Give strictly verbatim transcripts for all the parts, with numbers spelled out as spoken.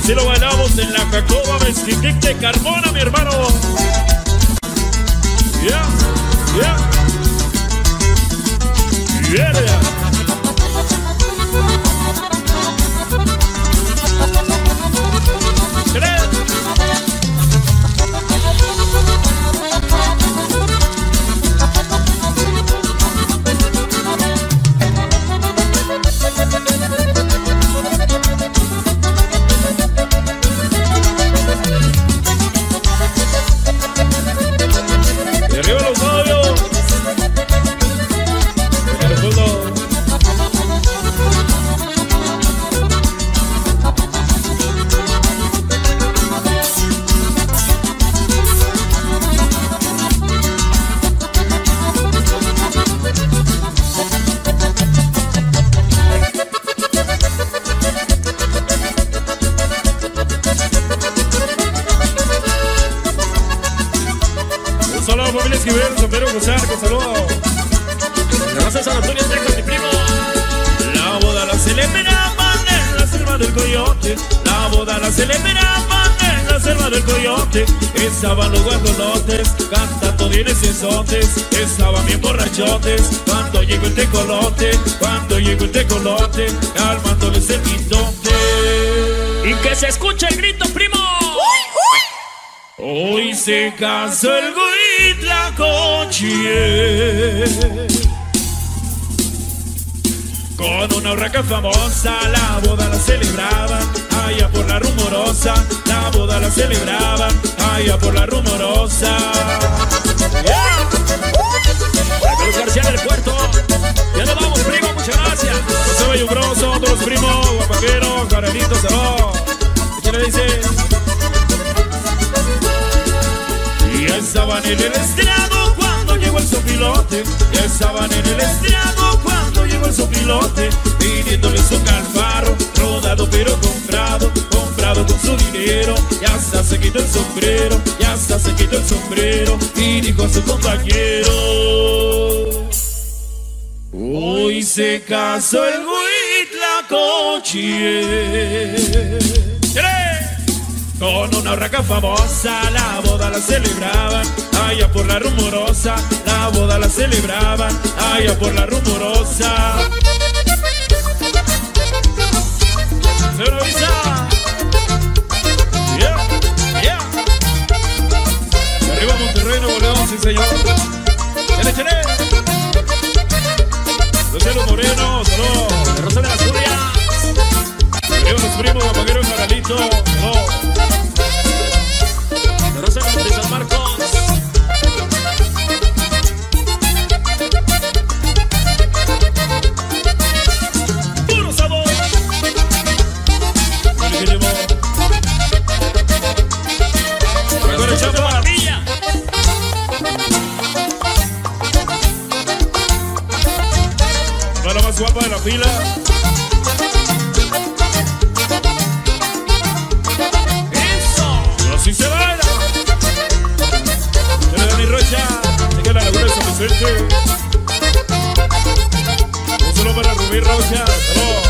Así lo bailamos en la Jacoba Mezquitic de Carmona, mi hermano. Yeah, yeah. Yeah, yeah. Estaban los guajolotes cantando bien esesotes, estaban bien borrachotes cuando llegó el tecolote, cuando llegó el tecolote, calmándoles el quintote. Y que se escuche el grito, primo. Uy, uy. Hoy se casó el Huitlacoche con una urraca famosa, la boda la celebraban allá por la Rumorosa, la boda la celebraban allá por la Rumorosa. Yeah. Carlos García del Puerto, ya nos vamos, primo, muchas gracias. José Bellugroso, todos los primos, Guapaquero, Carelito, salud. ¿Qué le dice? Y estaban en el estrado cuando llegó el sopilote, ya estaban en el estrado cuando llegó el sopilote, pidiéndole su calfaro, rodado pero comprado, comprado con su dinero, ya hasta se quitó el sombrero, ya hasta se quitó el sombrero, y dijo a su compañero: hoy se casó el Huitlacoche con una urraca famosa, la boda la celebraban allá por la Rumorosa, la boda la celebraban allá por la Rumorosa. Señor Avisa, yeah, yeah. De arriba Monterrey, Nuevo León, sí señor. Chale, chale. Luciano Moreno, saludos. De Rosa de las Curias. De arriba los primos, Guapaguero y Jaralito, saludos. De Rosa de San Marcos. Puro sabor. ¿Qué llevó? Con el Chapo Maravilla. Va la más guapa de la fila. Así se baila. Se le da mi Rocha, se queda la laguna de San Vicente. Un solo para Rubí Rocha, saludos.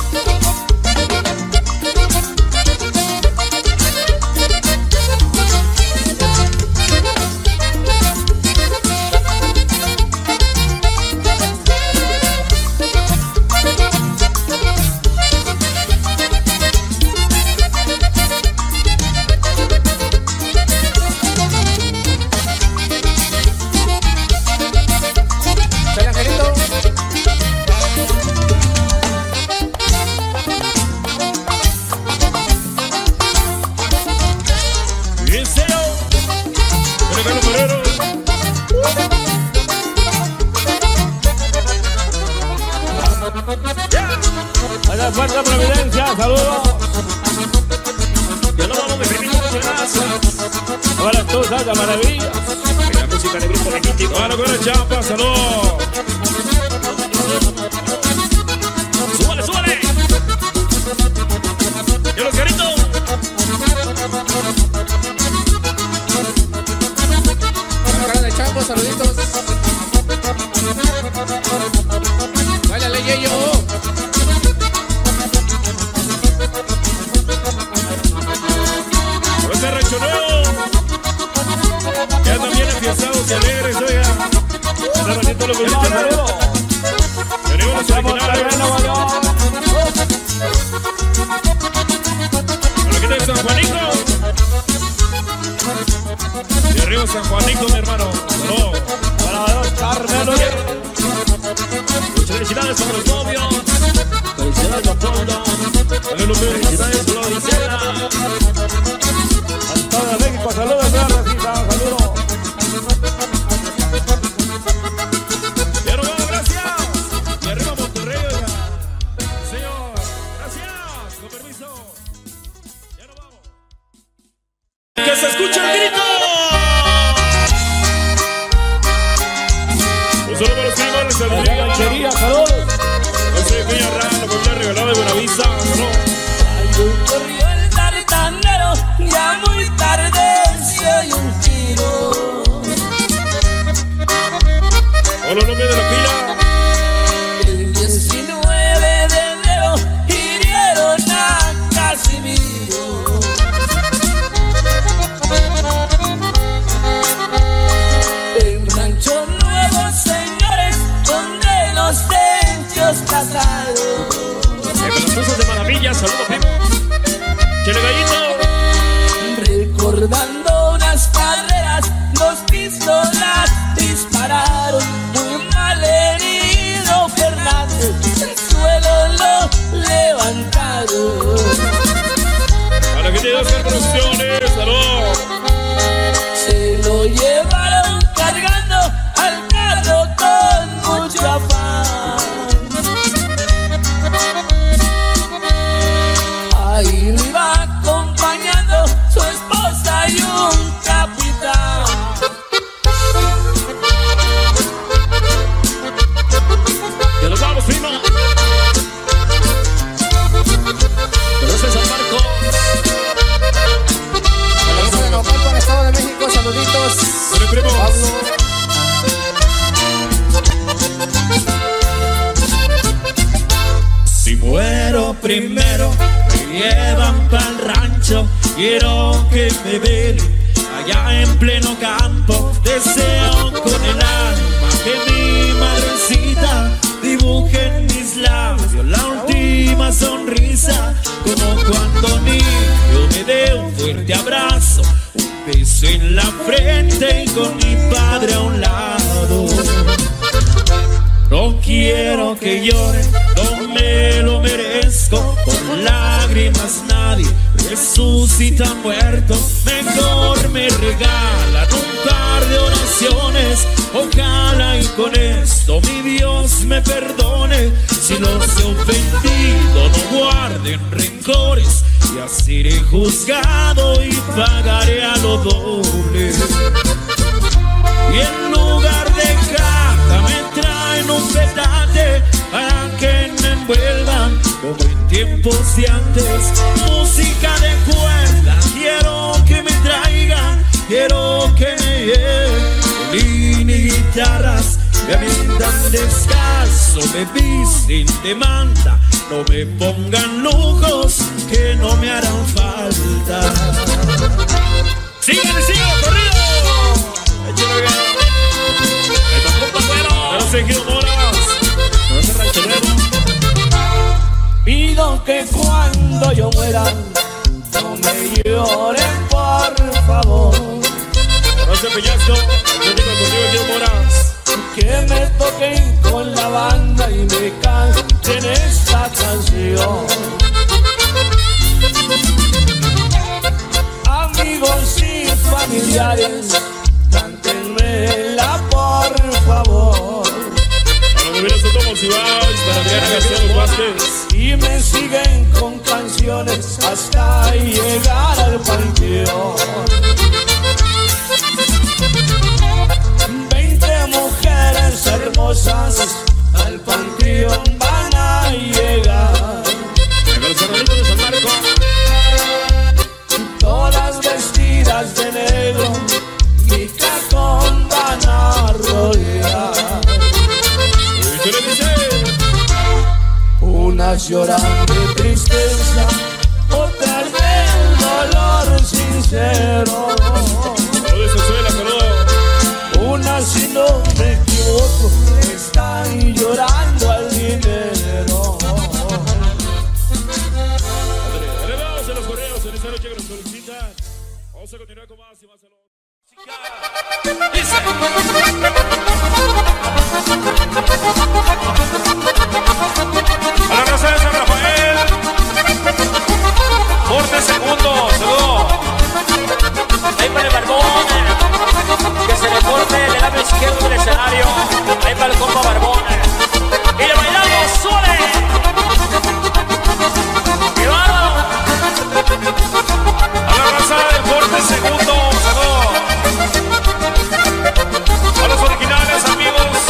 Fuerza Providencia, saludos. Ya nos vamos, mi primito, muchas gracias. Ahora tú, Santa Maravilla. La música de grupo magnífico. Bueno, con el Champa, saludos. Súbale, súbale. Y los caritos. La cara de Champa, saluditos. Báilale, Yeyo. Necesito lo que dice, saludos. Tenemos los originales. Para la gente de San Juanico. De Río San Juanico, mi hermano. No. Para los Carmelo. Muchas felicidades para los novios. Felicidades a todos. Felicidades a los Gisela. Hasta de México, saludos, Rosita, saludos. Ya nos vamos, gracias. Y arriba Monterrey, señor. Gracias, con permiso. Ya nos vamos. Que se escuche el grito. Un saludo para los primos, saludos. La ganchería, saludos. No sé, Peña Rano, con una regalada de Buenavista, ¿no? Corrió el tartanero, ya muy tarde se oye un tiro. Hola, nombre de la pila. El diecinueve de enero hirieron a Casimiro. En Rancho Nuevo, señores, donde los techos casaron. En los usos de maravilla, saludos, primo. Chele Gallito. Recordando unas carreras, dos pistolas dispararon. Muy mal herido Fernández, del suelo lo levantaron. A la gente de Oscar Producciones, saludos. Se lo llevaron cargando al carro con mucho afán. Ahí lo iba acompañando su esposa y un capitán. Ya nos vamos, primo. Gracias, San Marcos. Saludos de Naucalpan, Estado de México, saluditos. Con el primo. Pablo. Si muero primero, me llevan pa'l rancho. Quiero que me velen allá en pleno campo. Deseo con el alma que mi madrecita dibuje en mis labios la última sonrisa. Como cuando niño me dé un fuerte abrazo, un beso en la frente y con mi padre a un lado. No quiero que llore, no me lo merezco. Con lágrimas nadie resucita muerto. Mejor me regalan un par de oraciones. Ojalá y con esto mi Dios me perdone. Si los he ofendido, no guarden rencores. Ya seré juzgado y pagaré a lo doble. Y en lugar de caja me traen un petate para que me envuelvan como en tiempos de antes. Música de cuerda, quiero que me traigan, quiero que me lleven violín y guitarras. Me avientan descalzo, me visten de manta, no me pongan lujos que no me harán falta. ¡Síganle, síganle, corrido! ¡Échale bien! ¡El Paco Pacuero! ¡No se quiero moras! ¡No se rancherero! Pido que cuando yo muera no me lloren, por favor. No se peñasco, yo digo contigo quiero moras. Que me toquen con la banda y me canten esta canción. Amigos y familiares, cántenmela por favor. Para mover a Soto Monsiváis, para Adriana García Los Vázquez. Y me siguen con canciones hasta llegar al panteón. Veinte mujeres hermosas al panteón van a llegar. En el Cerradito de San Marcos. Todas vestidas de negro, mi cajón van a rodear. ¿Y qué le dice? Unas lloran de tristeza, otras de dolor sincero. Saludos de Venezuela, saludos. Unas, si no me equivoco,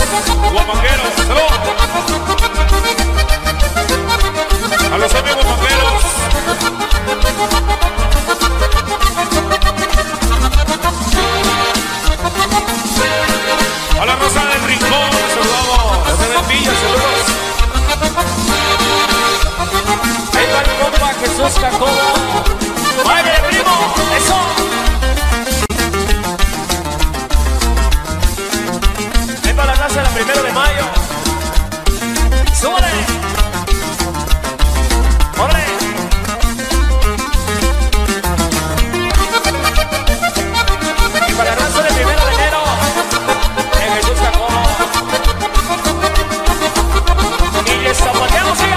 guapangueros, salud. A los amigos guapangueros. A la Rosa del Rincón, saludamos. José del Villa, saludos. Ahí va el compa Jesús Jacobo. ¡Baile, primo! ¡Eso! Ahí va la raza la primero de mayo. ¡Súbale! ¡Órale! Y para la raza del primero de enero, en Jesús Jacobo. Y les zapateamos ya.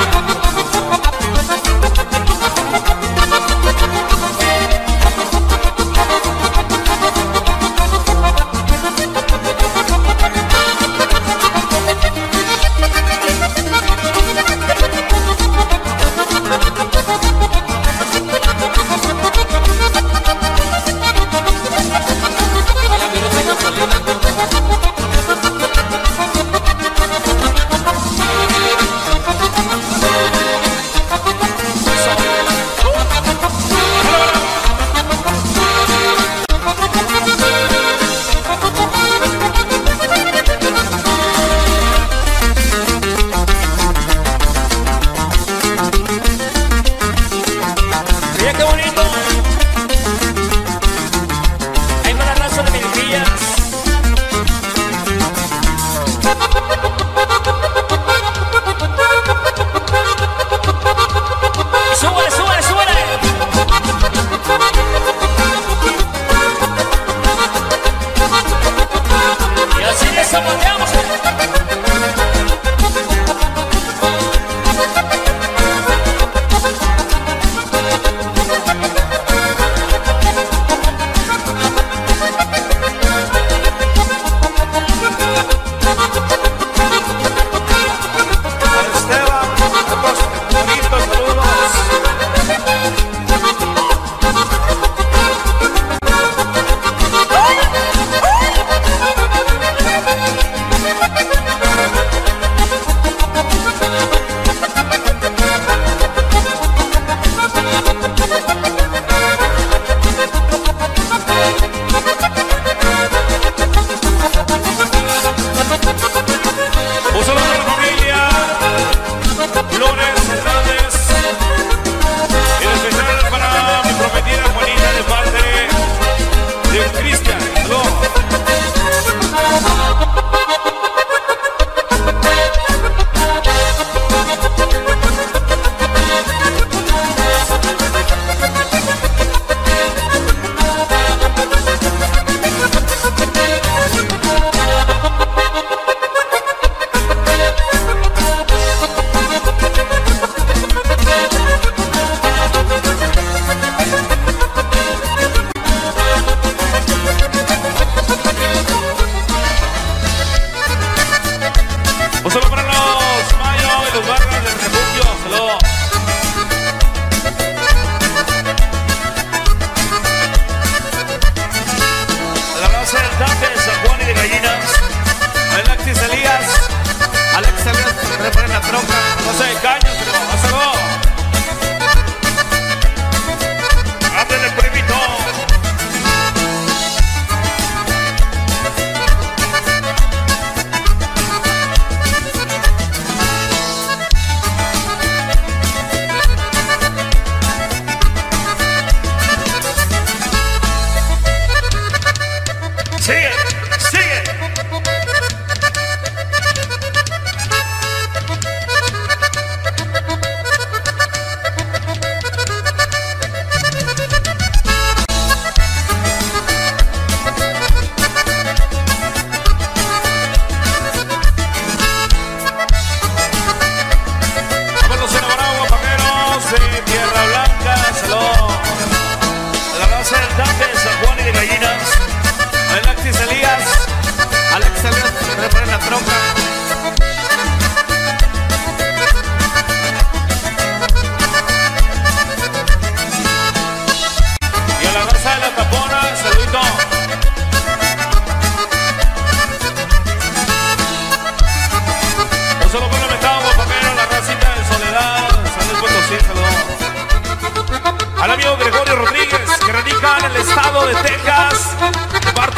Al amigo Gregorio Rodríguez, que radica en el estado de Texas. De parte.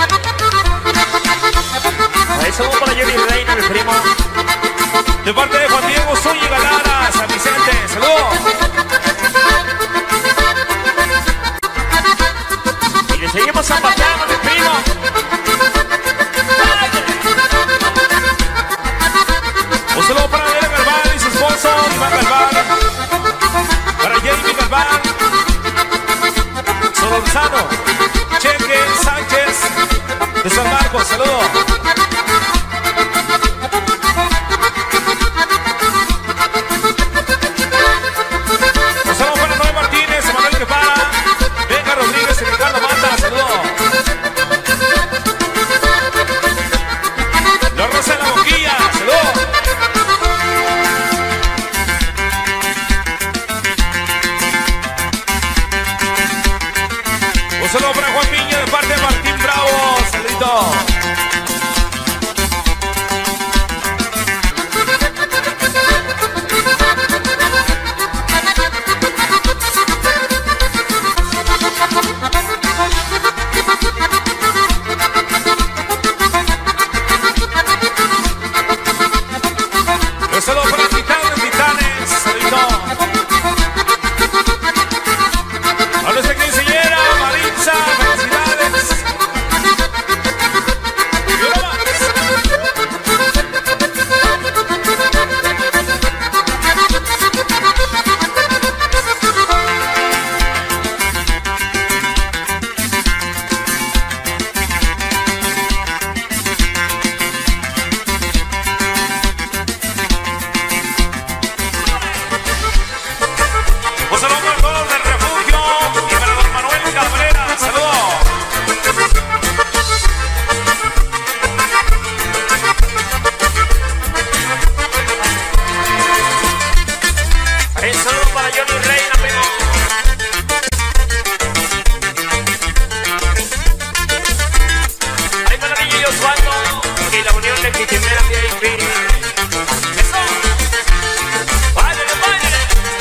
Ahí saludos para Jenny Reina, mi primo. De parte de Juan Diego Zúñiga Lara, San Vicente. Saludos. Y le seguimos zapateando, mi primo. Un saludo para Adela Galván y su esposo, Iván Galván. Para Jamie Galván. Solórzano. Cheque Sánchez de San Marcos. Saludos. Un saludo para Noé Martínez, Emanuel Guevara, Benja Rodríguez y Ricardo Mata. Saludos. La Rosa de la Boquilla. Saludos. Un saludo para Juan Piña de parte de Martín Bravo. Saludito. Un saludo para Titanes, Titanes. Saludito. A nuestra quinceañera, Maritza, felicidades. Y ahora más. Un saludo para todos del refugio y para don Manuel Cabrera. Saludos. Ahí saludos para Johnny Reina, primo. Ahí para Niño Osvaldo y la Unión de Quiquimera V I P. Eso. Báilale, báilale.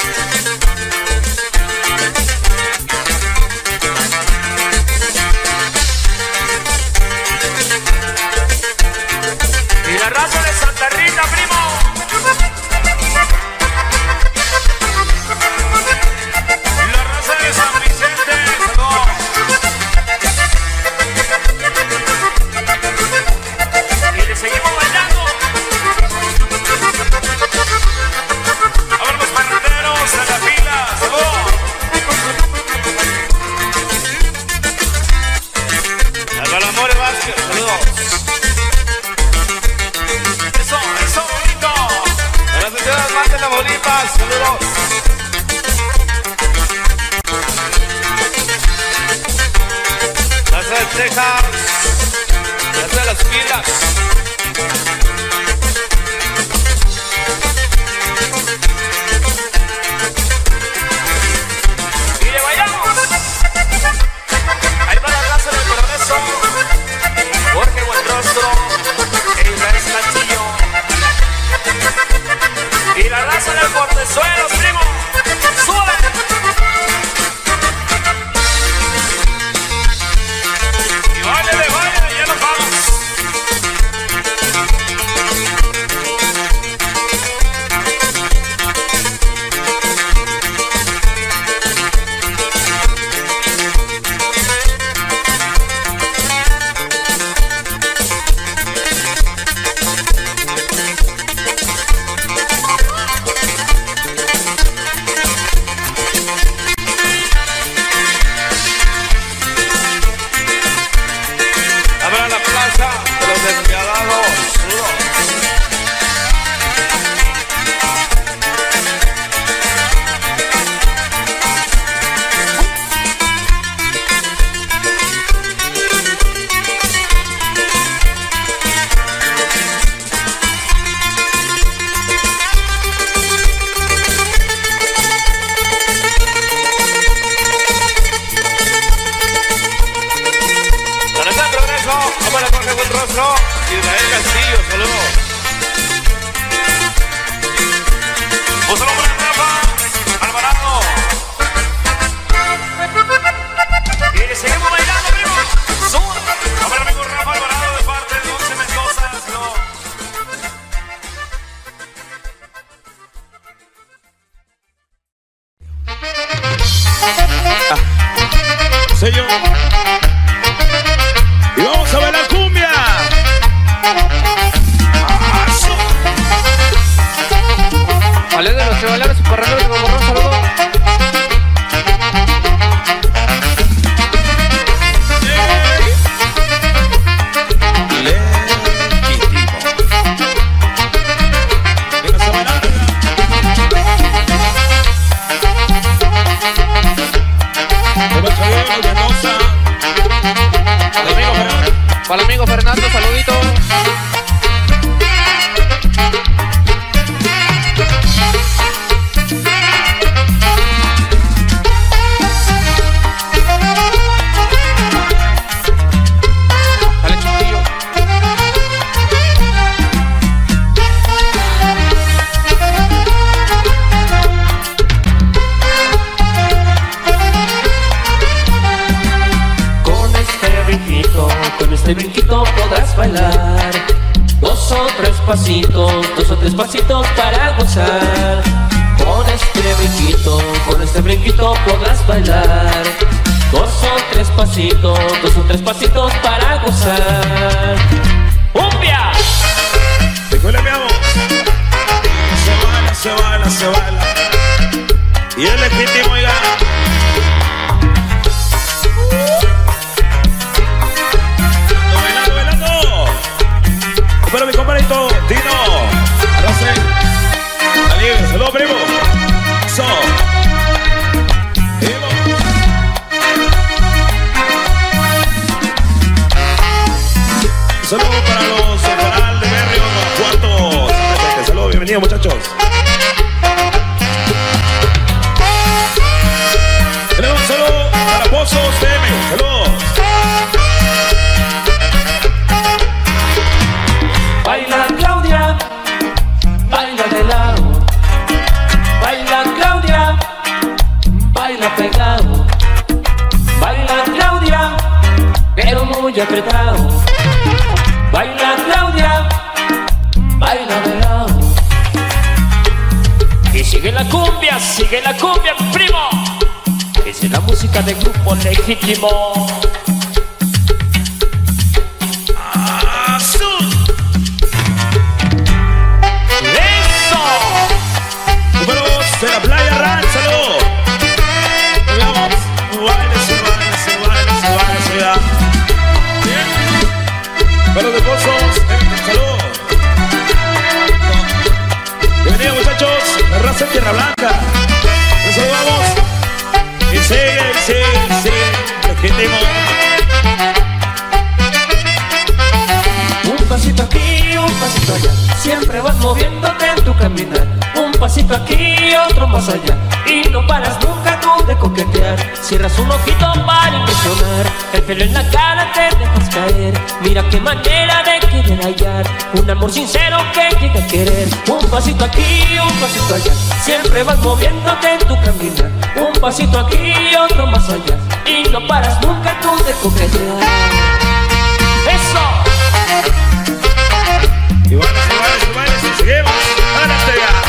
Y la raza de Santa Rita, primo. La raza de San Vicente. Saludos. Y le seguimos bailando. A ver los parranderos a la fila. Saludos. A los Amores Vázquez. Saludos. Eso, eso, bonito. A las señoras Marta Tamaulipas. Saludos. Raza de Texas. Raza de las pilas. Y le vayamos. Ahí va la raza del progreso. Jorge Buenrostro e Israel Castillo. Y la raza del Portezuelo, primo. ¡Sube! Y váyale, váyale, ya nos vamos. sello. Y vamos a ver la cumbia. Vale, de los que bailaron su corredor de Goborrón, saludos. Para el amigo Fernando, saludito. Dale, chiquillo. Con este brinquito, con este brinquito podrás bailar. Dos o tres pasitos, dos o tres pasitos para gozar. Con este brinquito, con este brinquito podrás bailar. Dos o tres pasitos, dos o tres pasitos para gozar. ¡Cumbia! Recuérdame, vamos. Se baila, se baila, se baila. Y el legítimo ya. Bailando, bailando. Espero mi compadrito, Tino. Arrase. Dale, saludos, primo. So. Saludos para los Separal de Berrio, cuartos. Saludos, bienvenidos muchachos. Tenemos un saludo para Pozos T M. Saludos. Baila Claudia, baila de lado. Baila Claudia, baila pegado. Baila Claudia, pero muy apretado. Baila Claudia, baila de lado. Y sigue la cumbia, sigue la cumbia, primo. Esa es la música del grupo legítimo. Azul. ¡Eso! Números de la playa Ránzalo. Veamos. Baile, se baila, se baila, se baila, se baila. Pero de Pozos, saludos. Bienvenidos muchachos, la raza de Tierra Blanca. Nos saludamos. Y sigue, sigue, sigue. Legítimo. Un pasito aquí, un pasito allá. Siempre vas moviéndote en tu caminar. Un pasito aquí, otro más allá. Y no paras nunca tú de coquetear. Cierras un ojito para impresionar. El pelo en la cara te dejas caer. Mira qué manera de querer hallar un amor sincero que llega a querer. Un pasito aquí, un pasito allá. Siempre vas moviéndote en tu caminar. Un pasito aquí, otro más allá. Y no paras nunca tú de coquetear. ¡Eso! Y bueno, se baila, se baila, se seguimos. ¡Adelante ya!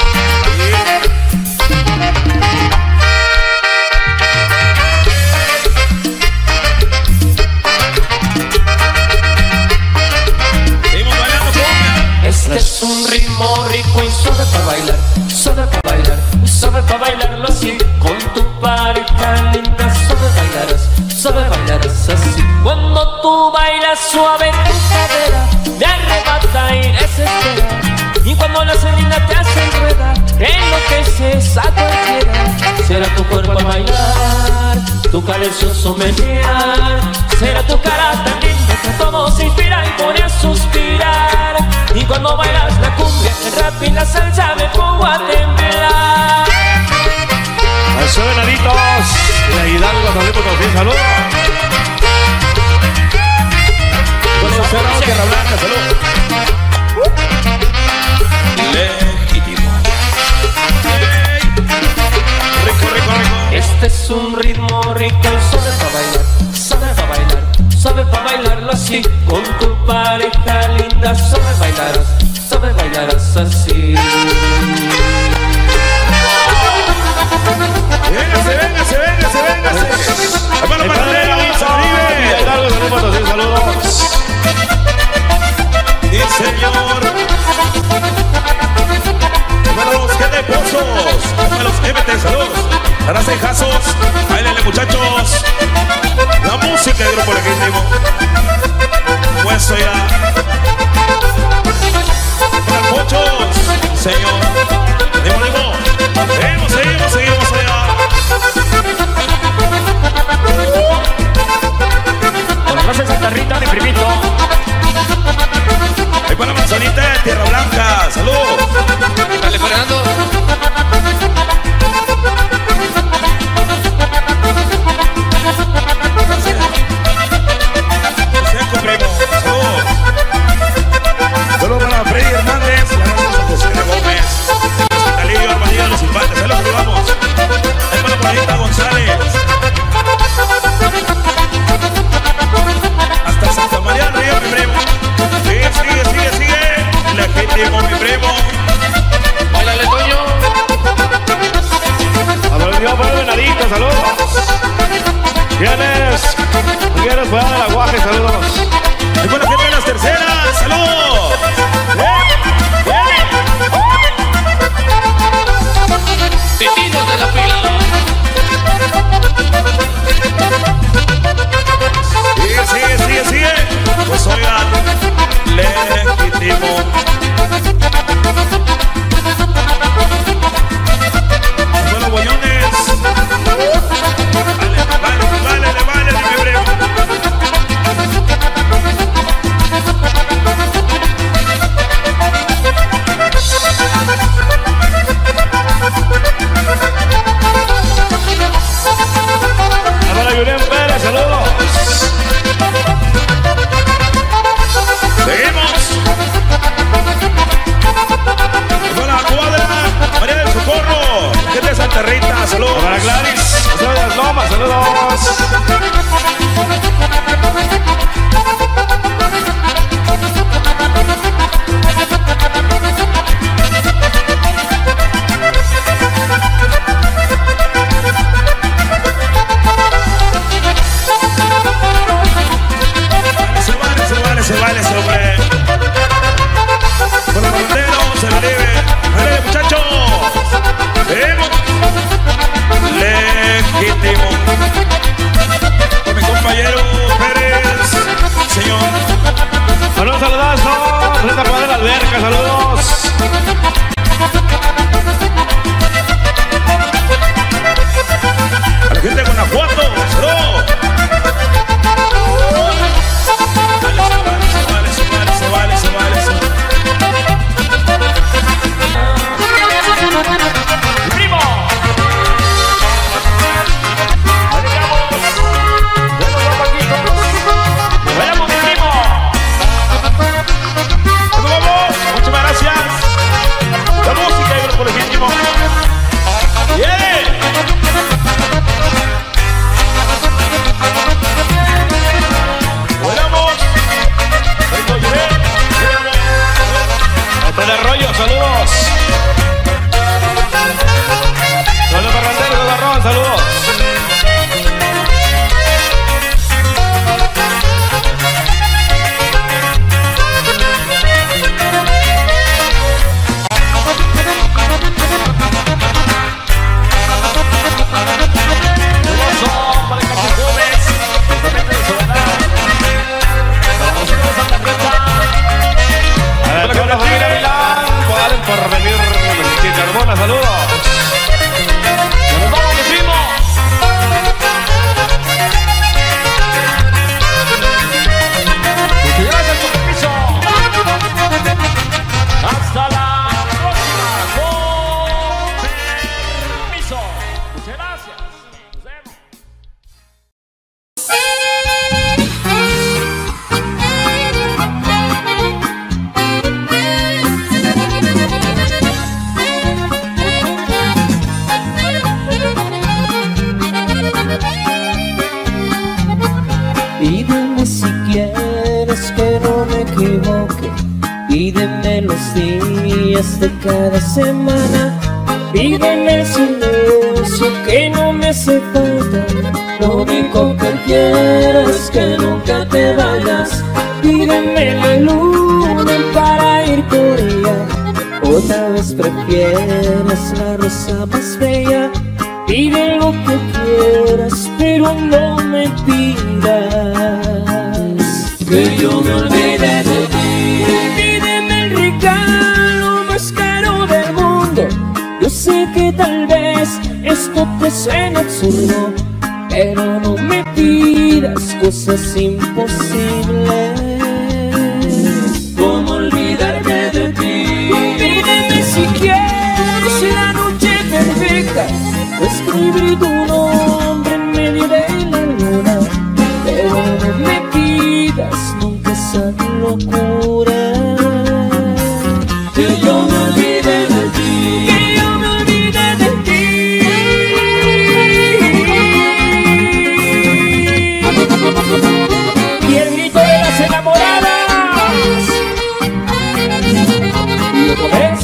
Este es un ritmo rico y suave para bailar, suave para bailar, suave para bailarlo así. Con tu pareja linda, suave bailarás, suave bailarás así. Cuando tú bailas suave tu cadera, me arrebata y desespera. Y cuando la linda te hace enredar, enloqueces a cualquiera. Será tu cuerpo a bailar, tu cadencioso menear. Será tu cara tan linda que a todos se inspira y pone a suspirar. Y cuando bailas la cumbia, el rap y la salsa me pongo a temblar. Eso, venaditos. De Hidalgo, salimos con bien, saludos. Con los cerrados Tierra Blanca, saludos. Legítimo. Rico, rico, rico. Este es un ritmo rico y suave para bailar, suave para bailar, suave para bailarlo así. Con tu pareja linda, suave bailarás, suave bailarás así. Véngase, véngase, véngase, véngase. Hermano, para González, saludos. Arrasa y Jazos, báilale muchachos. La música del grupo legítimo. Puesto ya. Para Pochos, señor. Dimo, dimo. Seguimos, seguimos, seguimos allá. Con la raza de Santa Rita, mi primito. Ahí para la manzanita de Tierra Blanca, salud. Dale, Fernando. Solo para Freddy Hernández, la raza de José Gómez, Talillo, Armadillo de los Infantes, se los saludamos. Ahí para la Juanita González. Hasta Santa María del Río, mi primo. Sigue, sigue, sigue, sigue. Legítimo, mi primo. Báilale, Toño. A ver, yo para el Venadito, saludos. ¿Quiénes? ¿Quiénes fuera del aguaje? Saludos. Y bueno, gente de las terceras, saludos. Pepinos de la pila. Sigue, sigue, sigue, sigue. Pues oigan, legítimo. Bueno, bollones. Vale, vale, vale, vale, mi primo. Ahora Julián Pérez, saludos. Seguimos. Con la cuadra, María del Socorro, gente de Santa Rita, saludos. Para Gladys, José de las Lomas, saludos. Se vale, se vale, se vale, se vale. Por los fronteros, se le debe. Dale, muchachos. Seguimos. Legítimo. Con mi compañero Pérez, señor. Saludos, saludazo. Rita Juan de la Alberca, saludos. A la gente de Guanajuato, saludos. Dale, se vale, se vale, se vale, se vale, se vale. ¡Mi primo! ¡Ahí vamos! ¡Vamos, Paquito! ¡Nos vemos, mi primo! ¡Nos vamos! Muchas gracias. La música y el grupo legítimo. ¡Yeah! ¡Volamos! ¡Vengo, llevé! Hasta el arroyo, saludos. Saludos Fernández de Garrón, saludos. Saludos para el Cacho Gómez, justamente de Soledad. Saludos a Santa Creta. A ver, con la familia Milán, Guadalajara por venir, Carbona, saludos. ¡Nos vamos, mi primo! Muchas gracias por tu permiso. Hasta la próxima. Con permiso. Muchas gracias. Nos vemos. Pídeme si quieres que no me equivoque, pídeme los días de cada semana, pídeme el silencio que no me hace falta, lo único que quiero es que nunca te vayas, pídeme la luna para ir por ella, otra vez prefieres la rosa más bella. Pide lo que quieras, pero no me pidas que yo me olvide de ti. Pídeme el regalo más caro del mundo. Yo sé que tal vez esto te suena absurdo, pero no me pidas cosas imposibles. ¿Cómo olvidarme de ti? Pídeme si quieres la noche perfecta, escribir tu nombre en medio de la luna, pero no me pidas nunca esa locura. Que yo me olvide de ti, que yo me olvide de ti. Y el grito de las enamoradas. ¿Y otra vez?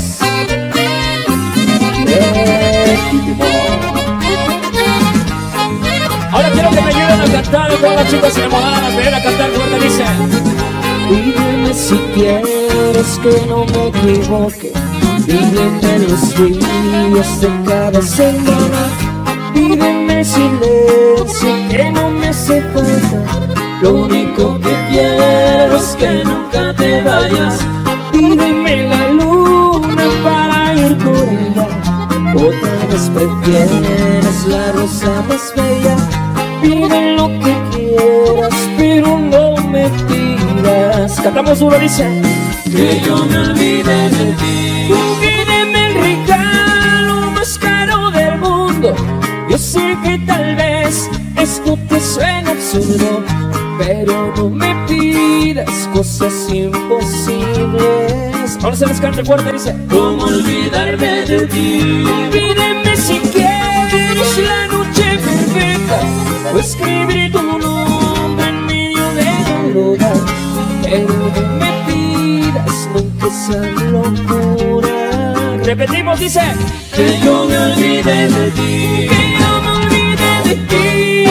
Ahora quiero que me ayuden a cantar con las chicas enamoradas. Ven a cantar fuerte, dice. Dígame si quieres que no me equivoque. Dígame los días de cada semana. Dígame silencio que no me hace falta. Lo único que quiero es que nunca te vayas. Dígame la luna para ir por ella. Otra vez prefieres la rosa más bella. Pide lo que quieras, pero no me tiras. Cantamos uno, dice. Que yo me olvide de ti. Pídeme el regalo más caro del mundo. Yo sé que tal vez esto te suena absurdo, pero no me pidas cosas imposibles. Ahora se les canta fuerte, dice. ¿Cómo olvidarme de ti? Pídeme si quieres la noche perfecta, o escribir tu nombre en medio de la luna, pero no me pidas nunca esa locura. Repetimos, dice. Que yo me olvide de ti, que yo me olvide de ti.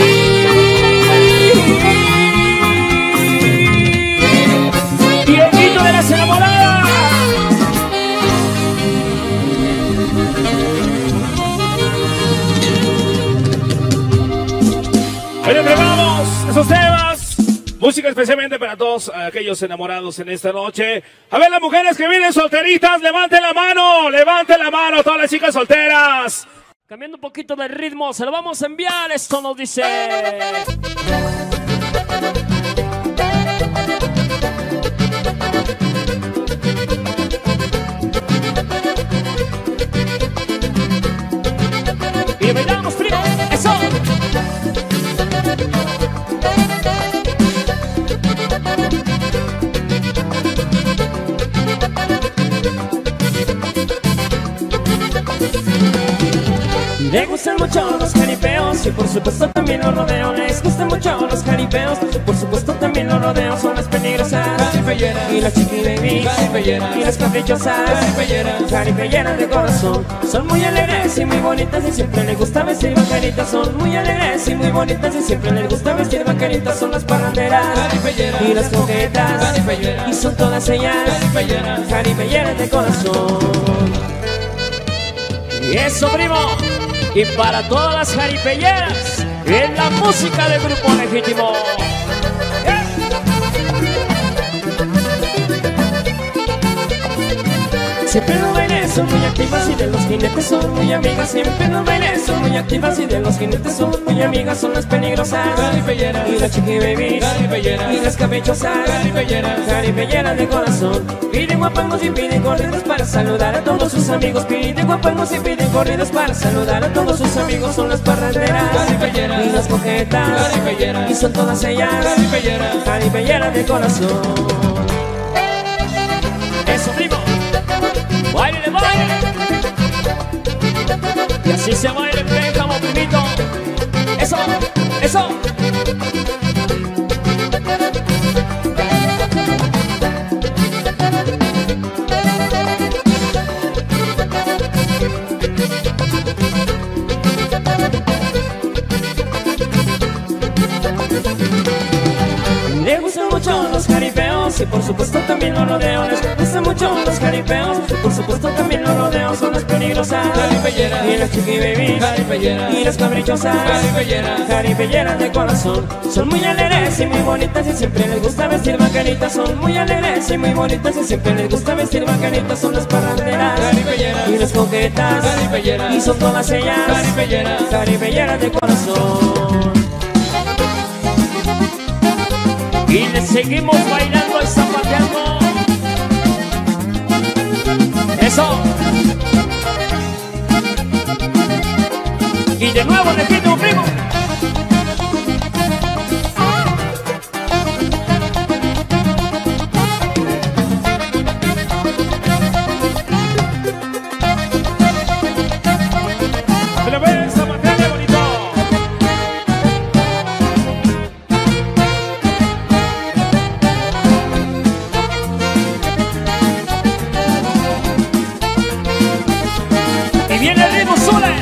Y el grito de las enamoradas. Hoy entregamos esos temas, música especialmente para todos aquellos enamorados en esta noche. A ver, las mujeres que vienen solteritas, levanten la mano, levanten la mano, todas las chicas solteras. Cambiando un poquito de ritmo, se lo vamos a enviar, esto nos dice. Y bailamos, primo, eso. Le gustan mucho los jaripeos y por supuesto también los rodeos. Les gustan mucho los jaripeos, por supuesto también los rodeos. Son las peligrosas y las chiqui baby y las caprichosas, jaripelleras de corazón. Son muy alegres y muy bonitas y siempre les gusta vestir vaqueritas. Son muy alegres y muy bonitas y siempre les gusta vestir vaqueritas. Son las parranderas y las coquetas y son todas ellas jaripelleras de corazón. Y eso, primo. Y para todas las jaripelleras, en la música del Grupo Legítimo. ¡Eh! Siempre los bailes son muy activas y de los jinetes son muy amigas. Siempre los bailes son muy activas y de los jinetes son muy amigas. Son las peligrosas y las chiqui babies y las caprichosas, jaripelleras de corazón. Piden guapangos y piden corridos para saludar a todos sus amigos. Piden guapangos y piden corridos para saludar a todos sus amigos. Son las parranderas y las coquetas y son todas ellas jaripelleras de corazón. Eso, primo. Baile, baile. Y así se baila el pénjamo, primito. Eso, eso. Le gustan mucho los jaripeos y por supuesto también los rodeos. Les gustan mucho mucho los jaripeos. Por supuesto también los rodeos son las peligrosas. Jaripelleras y las chiqui babies. Jaripelleras y las caprichosas. Jaripelleras, jaripelleras de corazón. Son muy alegres y muy bonitas y siempre les gusta vestir bacanitas. Son muy alegres y muy bonitas y siempre les gusta vestir bacanitas. Son las parranderas y las coquetas. Y son todas ellas jaripelleras, jaripelleras de corazón. Y le seguimos bailando y zapateando. Eso. Y de nuevo le pido un primo. ¡Se le ve zapatearle bonito! Y viene el ritmo Zule.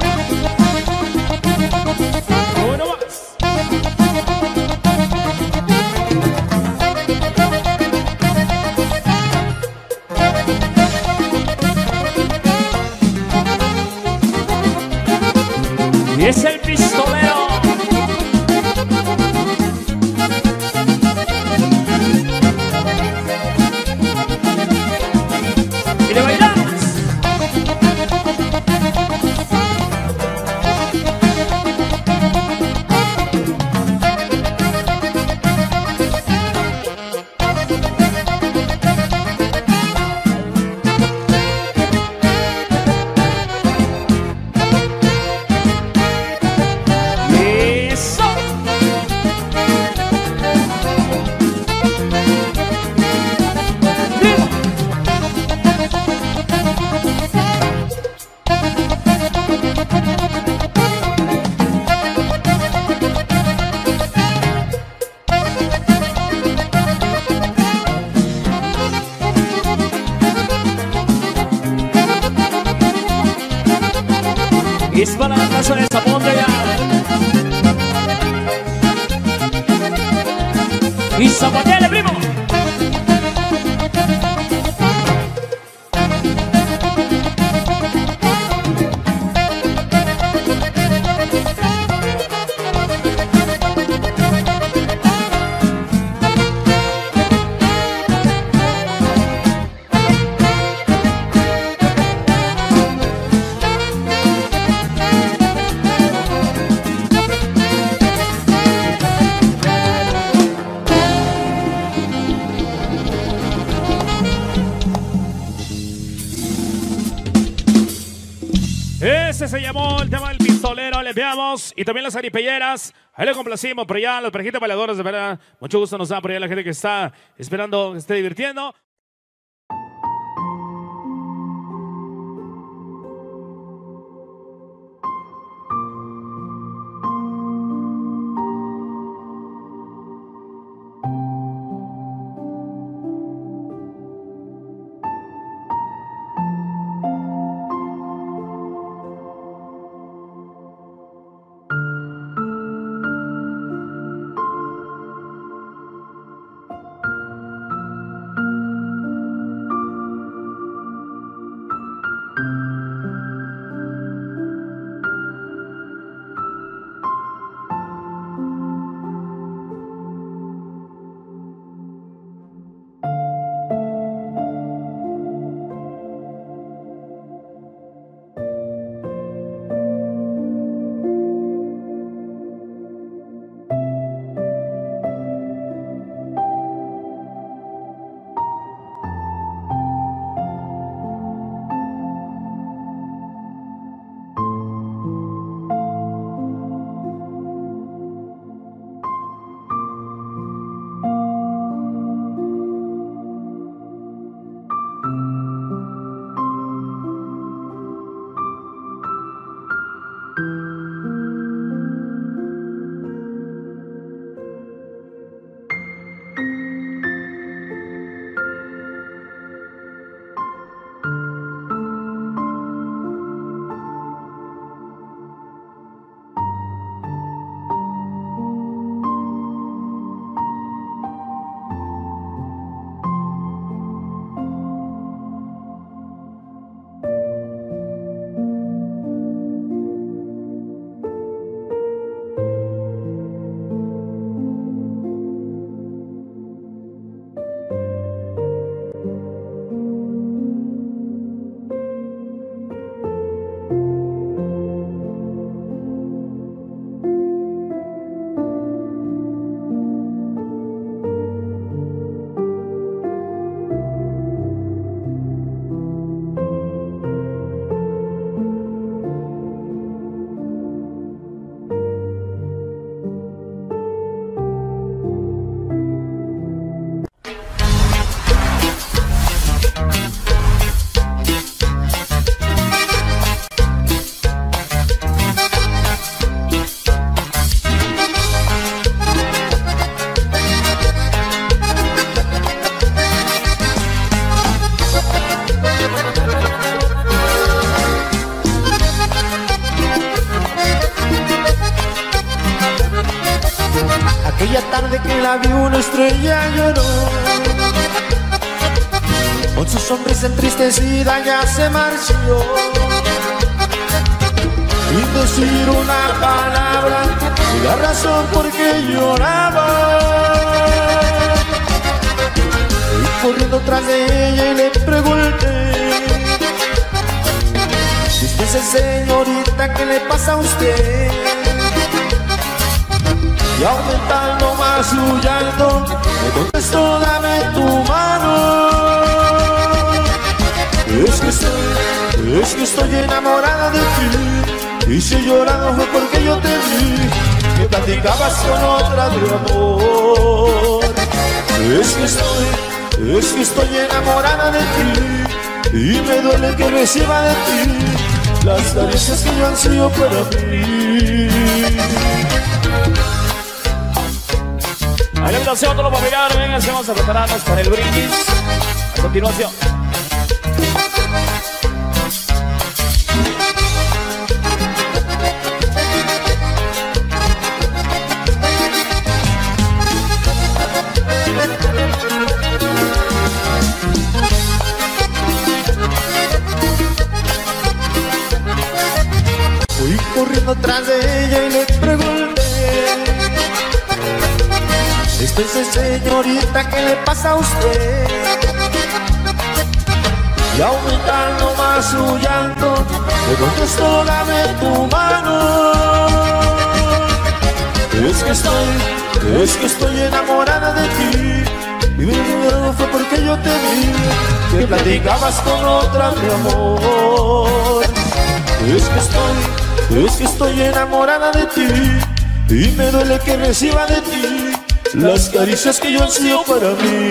Uno más. Y es el pistolero. Y le bailamos. Eso. Ritmo. Y es para la casa de Zapote ya. Y zapateale, primo. Ese se llamó el tema del pistolero, le veamos. Y también las jaripelleras. Ahí le complacimos, pero ya las parejitas bailadoras, de verdad. Mucho gusto nos da por allá la gente que está esperando, que esté divirtiendo. la vi una estrella lloró. Con su sonrisa entristecida ya se marchó. Sin decir una palabra, y la razón por qué lloraba. Fui corriendo tras de ella y le pregunté: "Dice señorita, ¿qué le pasa a usted?" Y aumentando más su llanto, me contestó: "Dame tu mano. Es que estoy, es que estoy enamorada de ti. Y si he llorado fue porque yo te vi que platicabas con otra de amor. Es que estoy, es que estoy enamorada de ti. Y me duele que reciba de ti las caricias que yo ansío para mí". A la invitación, todo lo familiar, vengan, vamos a prepararnos para el brindis. A continuación. Fui corriendo atrás de ella y le pregunté: "Dispense señorita, ¿qué le pasa a usted?" Y aumentando más su llanto, me contestó: "Dame tu mano. Es que estoy, es que estoy enamorada de ti. Y mi miedo fue porque yo te vi que platicabas con otra de amor. Es que estoy, es que estoy enamorada de ti. Y me duele que reciba de ti las caricias que yo ansío para mí.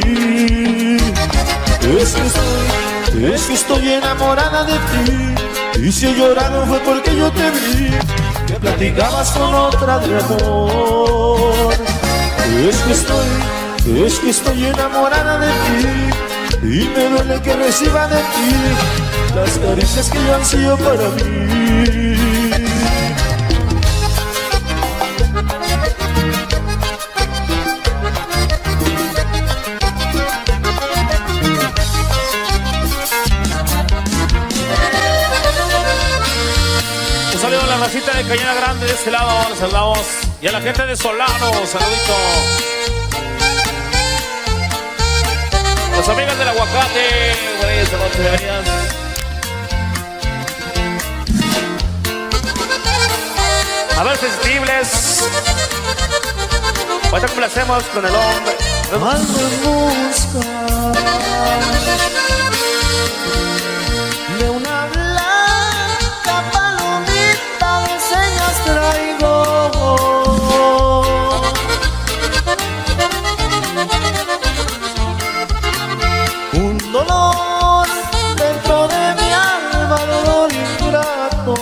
Es que estoy, es que estoy enamorada de ti. Y si he llorado fue porque yo te vi que platicabas con otra de amor. Es que estoy, es que estoy enamorada de ti. Y me duele que reciba de ti las caricias que yo ansío para mí". Un saludo a la racita de Cañada Grande de este lado, les saludamos. Y a la gente de Solano, saludito. Las amigas del aguacate, buenas noches, bienvenidas. A ver, sensibles. Ahorita complacemos con el hombre. Ando en busca de una blanca palomita, de señas traigo. Un dolor dentro de mi alma, dolor ingrato.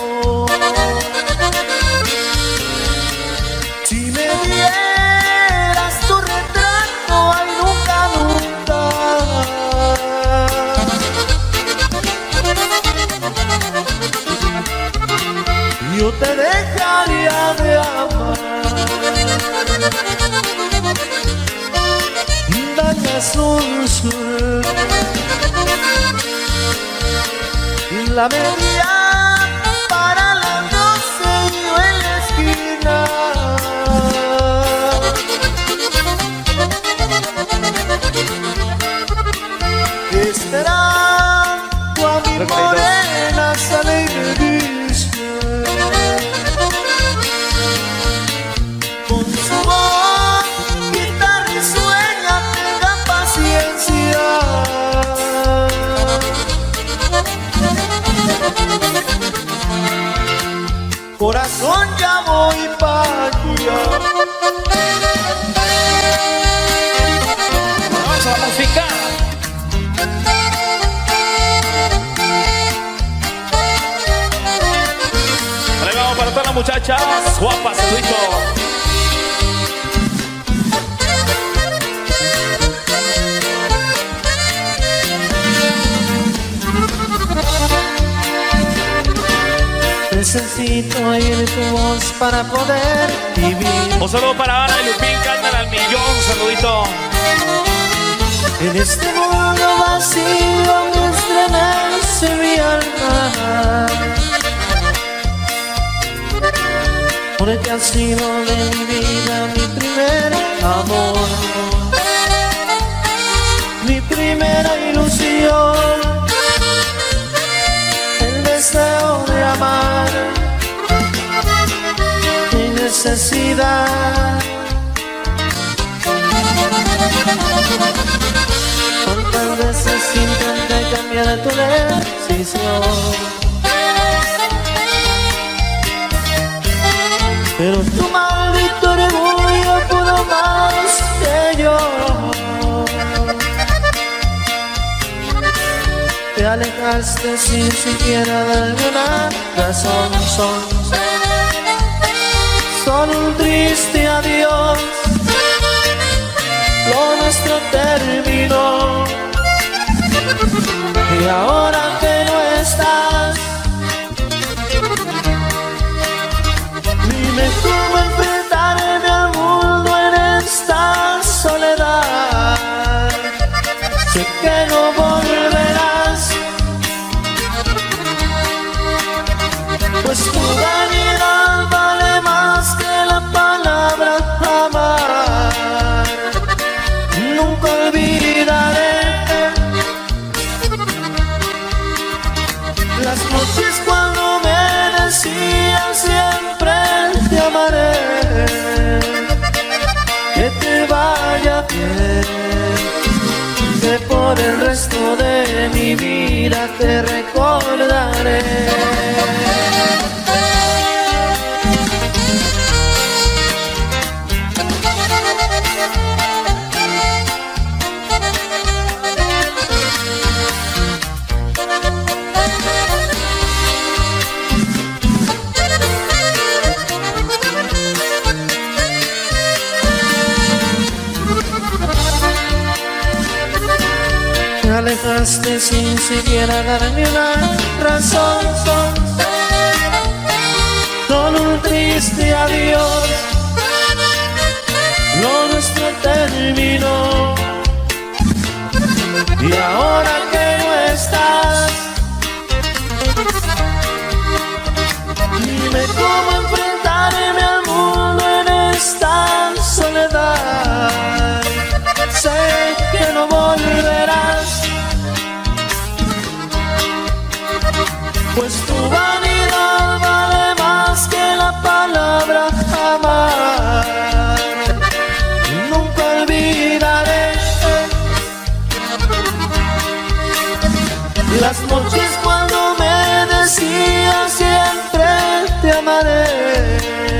Si me dieras tu retrato, ay nunca, nunca, yo te dejaría de amar. Dañas un sol, la media para las doce y yo en la esquina. Esperando a mi morena sale y me dice con su voz, guitarra y sueña, tenga paciencia. Corazón, ya voy pa' allá. Vamos a la música. Ahí vamos para todas las muchachas guapas, saludito. necesito oír tu voz para poder vivir. Un saludo para Ana y Lupín, cantan al millón, saludito. En este mundo vacío me estremece mi alma, porque has sido de mi vida mi primer amor, mi primera ilusión, el deseo de amar, mi necesidad. Cuántas veces intenté cambiar tu decisión, pero tu maldito orgullo pudo más que yo. Te alejaste sin siquiera darme una razón. Son, son un triste adiós. Lo nuestro terminó, y ahora que no estás, dime cómo enfrentarme al mundo en esta soledad. Sé que no volverás, pues tu vanidad vale más que la palabra amar. Nunca olvidaré las noches cuando me decías siempre te amaré. Que te vaya bien, que por el resto de mi vida te recordaré. Te alejaste sin siquiera darme una razón, son, con un triste adiós. Lo nuestro terminó, y ahora que no estás, dime cómo enfrentarme al mundo en esta soledad. Sé que no volverás, pues tu vanidad vale más que la palabra amar. Nunca olvidaré las noches cuando me decías siempre te amaré.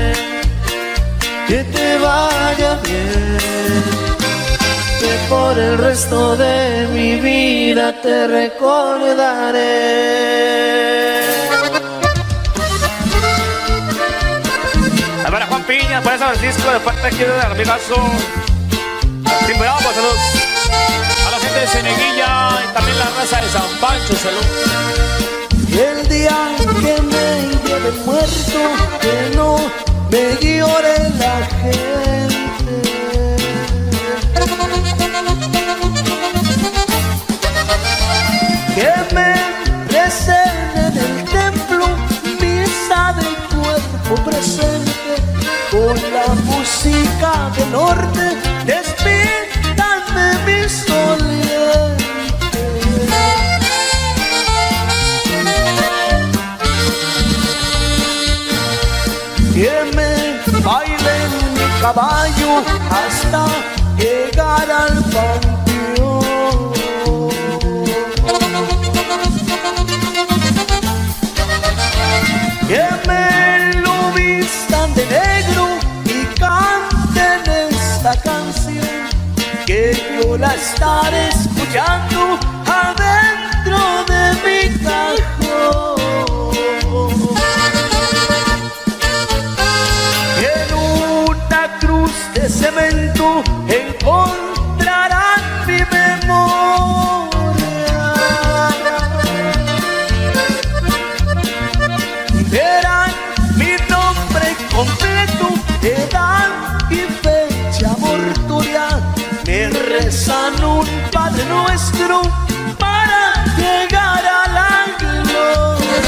Que te vaya bien, que por el resto de mi vida te recordaré. Para Juan Piña, para San Francisco, de parte aquí de amigazo. Sin bravo, salud. A la gente de Ceneguilla y también la raza de San Pancho, salud. Y el día que me lleve muerto, que no me llore la gente. Que me recen en el templo misa del cuerpo presente, con la música del norte despidan de mis dolientes. Que me bailen mi caballo hasta llegar al panteón. Que me lo vistan de negro y canten esta canción, que yo la estaré escuchando adentro de mi cajón. En una cruz de cemento encontrarán mi memoria. Verán nuestro para llegar a la gloria.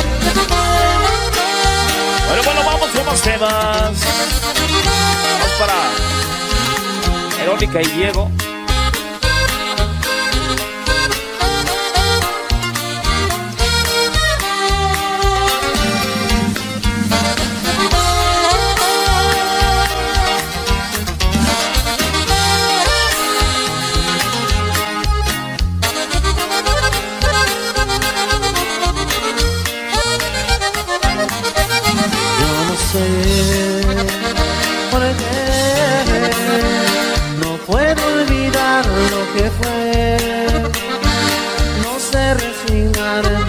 Bueno, bueno, vamos con más temas. Vamos para Verónica y Diego. ¿Por qué no puedo olvidar lo que fue? No sé resignarme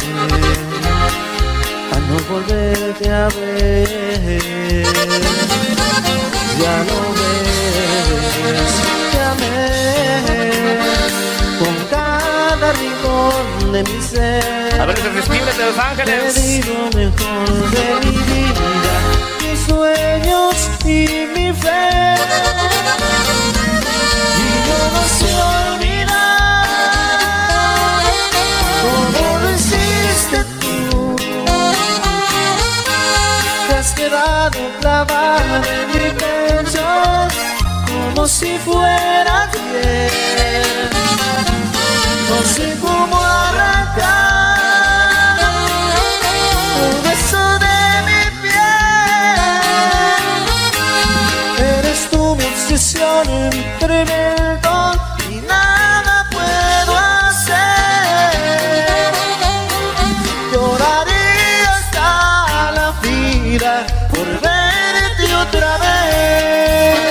a no volverte a ver. Ya lo ves, te amé con cada rincón de mi ser. A ver, irresistibles de Los Ángeles. Te di lo mejor de mi vida, mis sueños y mi fe. Y yo no sé olvidar cómo lo hiciste tú. Te has quedado clavada en mi pecho como si fuera ayer. No sé cómo arrancar un beso de mi piel. Eres tú mi obsesión, mi tremendo, y nada puedo hacer. Lloraría hasta la vida por verte otra vez.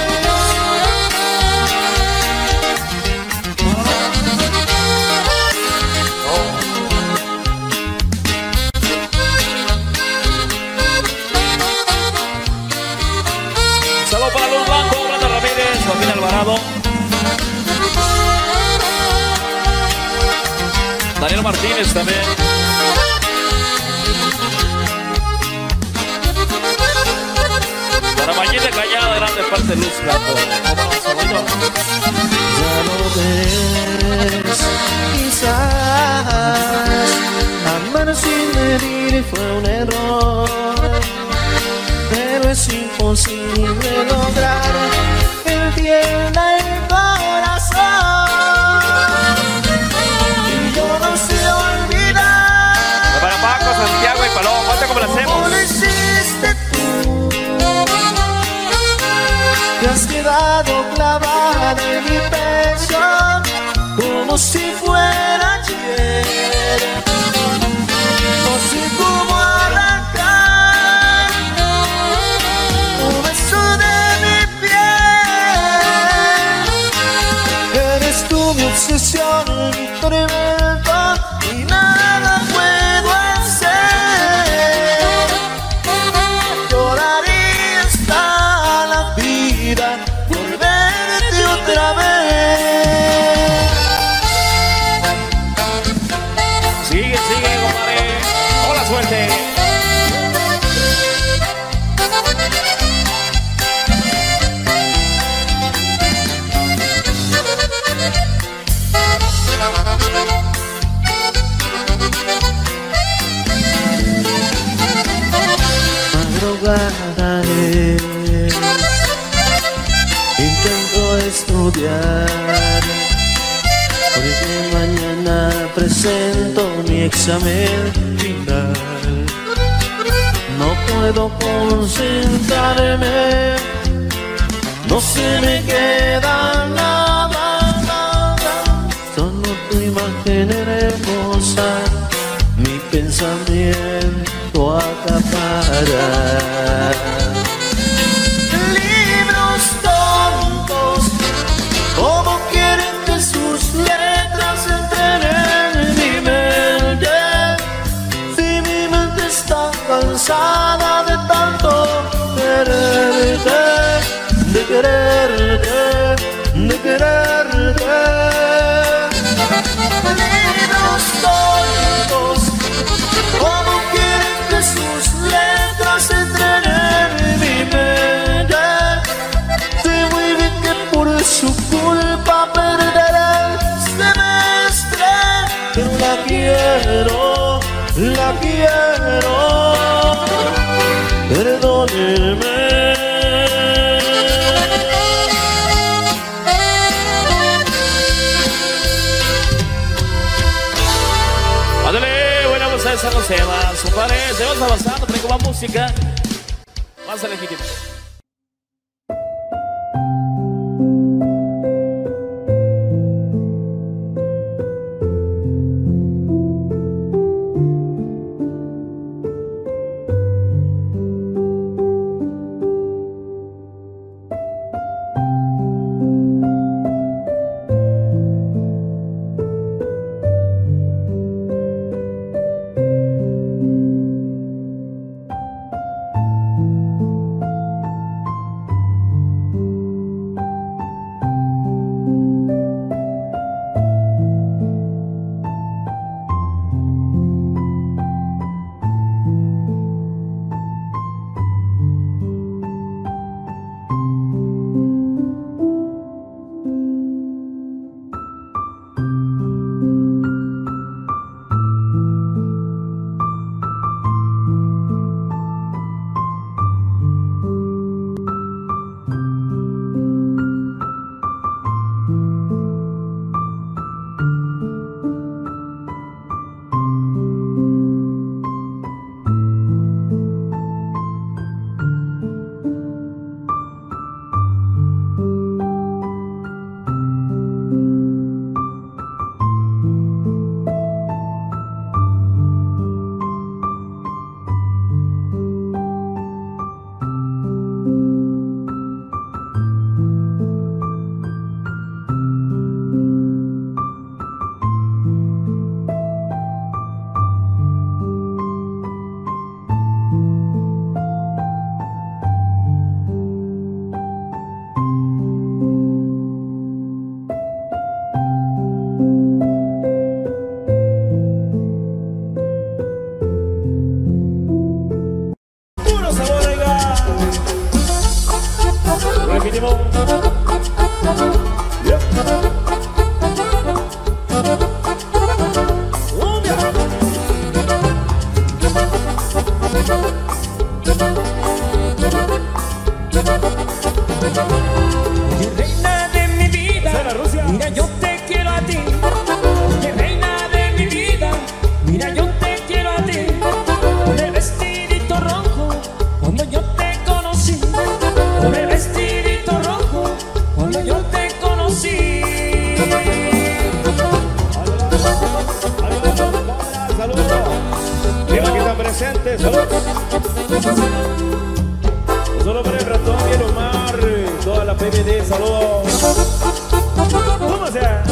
Saludos para Luz Blanco, Brenda Ramírez, Joaquín Alvarado, Daniel Martínez también. Para Mayín de Callada, grande parte de Luz Blanco. Ya lo ves, quizás amar sin medir fue un error, pero es imposible lograr que entienda el corazón. Y yo no sé olvidar. Para Paco, Santiago y Paloma, ¿cuánto cómo lo hacemos? ¿Cómo lo hiciste tú? Te has quedado clavada en mi pecho como si fuera ayer. No sé cómo arrancar un beso de mi piel. Eres tú mi obsesión, mi tormento, y nada puedo hacer. Lloraría hasta la vida por verte otra vez. Sigue, sigue, compadre. Hola, suerte. Madrugada es, intento estudiar, porque mañana presento mi examen final. No puedo concentrarme, no se me queda nada, nada. Solo tu imagen hermosa, mi pensamiento acapara. Libros tontos, ¿cómo quieren que sus letras entren en mi mente? Si mi mente está cansada de tanto quererte, de quererte, de quererte. Libros tontos, ¿cómo quieren que sus letras entren en mi mente? Sé muy bien que por su culpa perderé el semestre. la quiero, perdónenme. Ándale, buena bolsa, esa no se va, su padre, seguimos avanzando, traigo más música, más legítima. Solo para el ratón y el Omar, toda la P B D, saludos. ¿Cómo sea?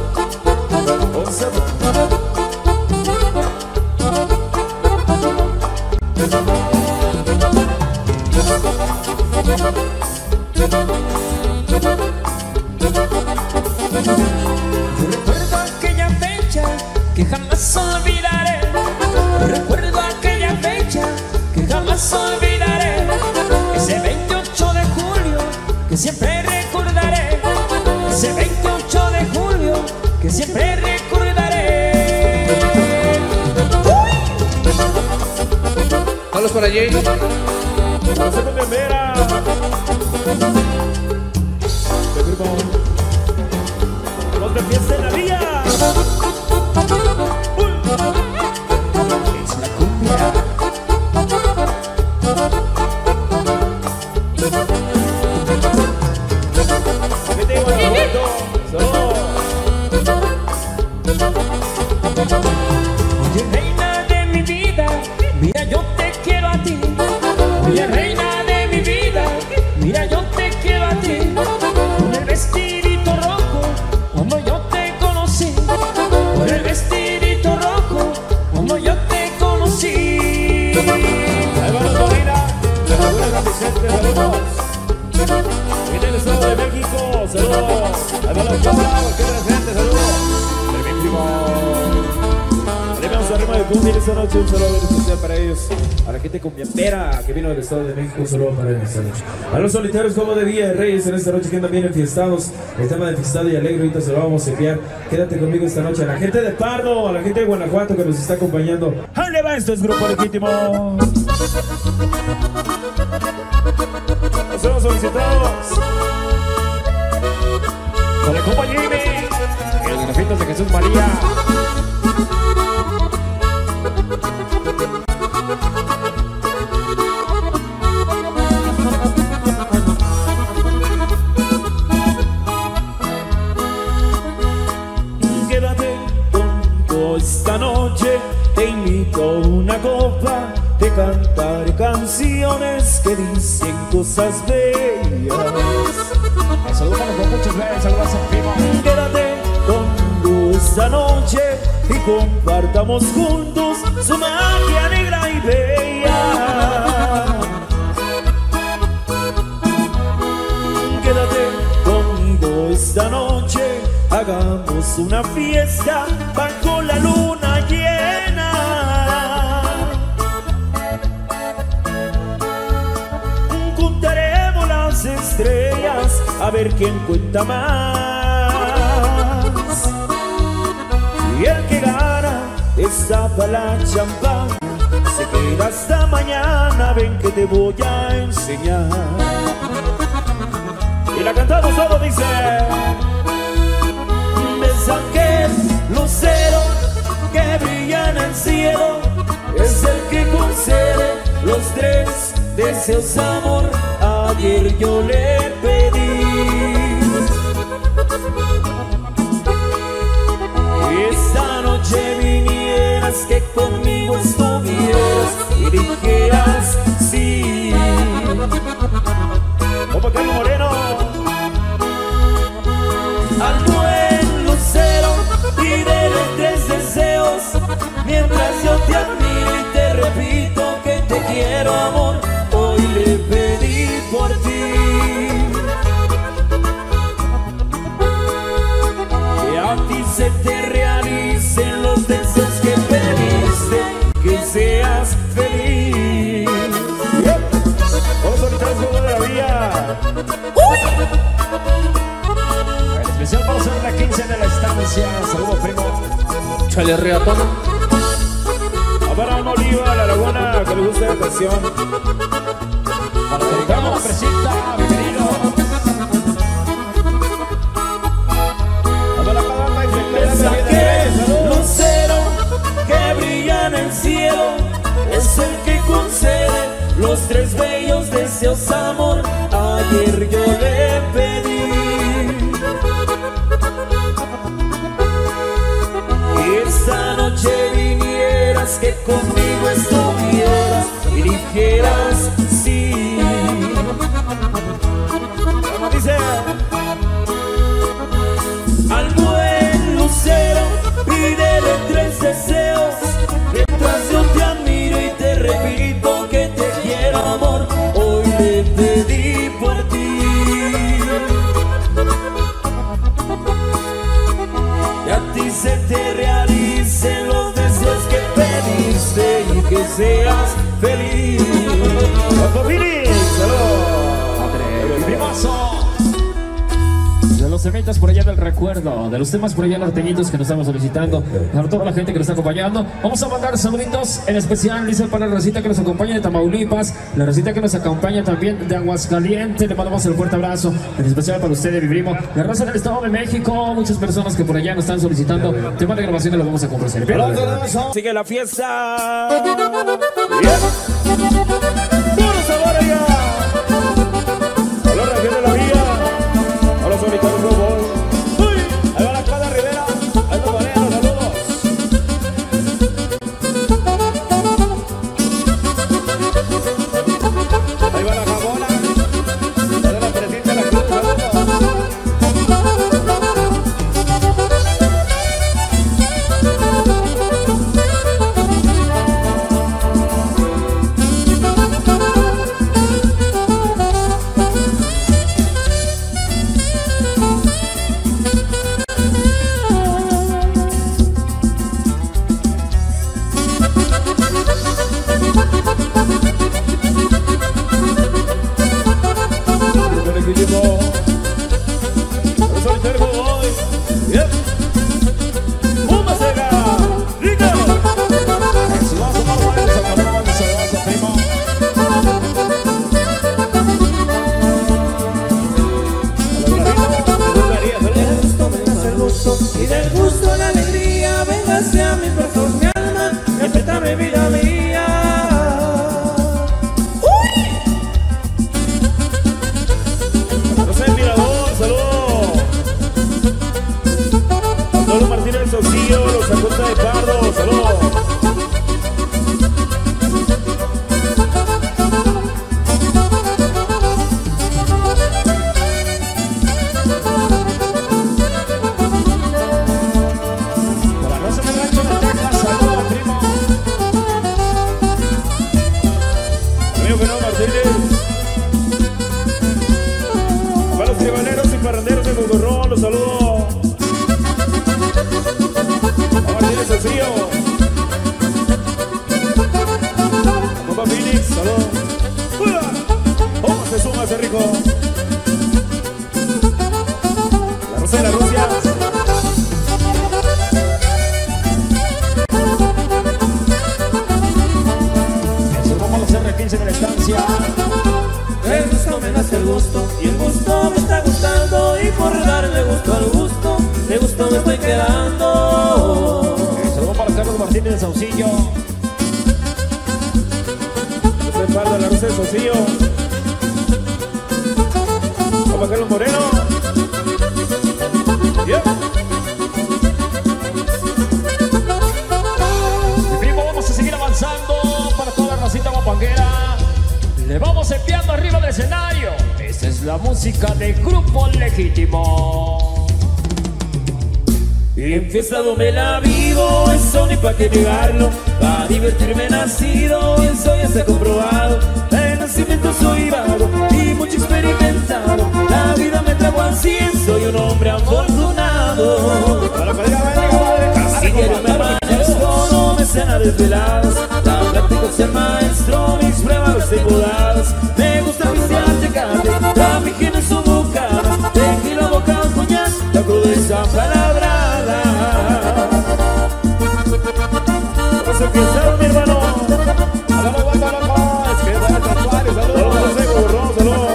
Recuerdo aquella fecha que jamás olvidaré. Recuerdo aquella fecha que jamás olvidaré. Ese veintiocho de julio que siempre recordaré. Ese veintiocho de julio que siempre recordaré. Saludos para Jay. José Gómez Vera. Los de fiesta en la vía. Es la cumbia. Vete, Guanajuato. Solo. Oye, reina de mi vida, mira, yo te quiero a ti. Oye, reina de mi vida, mira, yo te quiero a ti. Con el vestidito rojo, cuando yo te conocí. Con el vestidito rojo, cuando yo te conocí. Ahí va la Torina. De la buena Vicente, saludos. Viene el Estado de México, saludos. Ahí va la Casa, cualquier presente, saludos. Permítimo. Le vamos arriba de cumplir esta noche, un saludo especial para ellos. A la gente cumbiambera que vino del Estado de México, un saludo para ellos esta noche. A los solitarios como de Villa de Reyes en esta noche que andan bien enfiestados. El tema de fiestado y alegre, ahorita se lo vamos a enviar. Quédate conmigo esta noche. A la gente de Pardo, a la gente de Guanajuato que nos está acompañando. ¡Ale va! Esto es Grupo Legítimo. Nos hemos solicitados. Con el compa Jimmy, el grafitos de Jesús María. Quédate conmigo esta noche, te invito a una copa, te cantaré canciones que dicen cosas bellas. Saludos con muchos besos, saludos en vivo. Quédate conmigo esta noche y compartamos juntos su magia negra y bella. Quédate conmigo esta noche, hagamos una fiesta bajo la luna llena. Juntaremos las estrellas a ver quién cuenta más. Y el que gana destapa la champán, se queda hasta mañana, ven que te voy a enseñar. Y la cantamos todo, dice: ves aquel lucero que brilla en el cielo, es el que concede los tres deseos, amor. Ayer yo le pedí, esta noche vinieras, que conmigo estuvieras y dijeras sí. Opa, Carlos Moreno. Al buen lucero pídele tres deseos, mientras yo te admiro y te repito que te quiero, amor. Hoy le pedí por ti, que a ti se te realicen los deseos que pediste, que seas feliz. Vamos a ahorita el juego de la vía. En especial vamos a ver la quince de la estancia. Saludos, primo. Chale reatón. Para Oliva, la Laguna, que le gusta la canción. Para dedicamos la presita, bienvenido. Para la Palapa y Ves aquel lucero que brilla en el cielo, es el que concede los tres bellos deseos, amor. Ayer yo le pedí, y esta noche vinieras, que conmigo estuvieras y dijeras sí. ¿Cómo dice? Al buen lucero pídele tres deseos, mientras yo te admiro y te repito que te quiero, amor. Hoy le pedí por ti, y a ti se te realicen los deseos que pediste y que seas feliz. ¡Papo Vini! ¡Saludos! Primazo. De los temitas por allá del recuerdo, de los temas por allá norteñitos que nos estamos solicitando, para toda la gente que nos está acompañando, vamos a mandar saluditos en especial, dice, para la racita que nos acompaña de Tamaulipas, la racita que nos acompaña también de Aguascalientes, le mandamos el fuerte abrazo, en especial para ustedes, Vibrimo, la raza del Estado de México, muchas personas que por allá nos están solicitando temas de grabación y los vamos a complacer. Sigue la fiesta. Bien. Puro sabor allá. A la región de la vía. A los solitarios Globos. Uy, ahí va la Espada Rivera. Ahí va Moreno, saludos. Ahí va la Jabona. Ahí va la presidenta de la Cruz, saludos. Amigo Fernando Martínez. Para los tribaleros y parranderos de Bogorrón, los saludo. A Martínez Sofío. Papá Phoenix, saludos. ¡Oh, se suma ese rico! La Rosa de la Rusia. quince de la estancia. El gusto me nace el gusto y el gusto me está gustando, y por darle gusto al gusto, de gusto me estoy quedando. Saludos para Carlos Martínez de Saucillo. Se parda la Rosa de Saucillo. Para Carlos Moreno. Yeah. Mi primo, vamos a seguir avanzando para toda la racita guapanguera. Le vamos enviando arriba del escenario. Esta es la música del Grupo Legítimo. Enfiestado me la vivo, eso ni pa' que negarlo. Pa' divertirme he nacido, eso ya está comprobado. De nacimiento soy vago y mucho experimentado. La vida me trajo así, soy un hombre afortunado. Así diario me amanezco, no me cena desveladas. La práctica es el maestro, mis pruebas las tengo dadas. Me gusta pistear tecate, la mi higiene son bocadas. Tequila, boca, coñac, la crudeza palabrada. Vamos a empezar, mi hermano. Hágalo, guata, loco. Es que va a tatuar. Saludos, José Gorrón, saludos.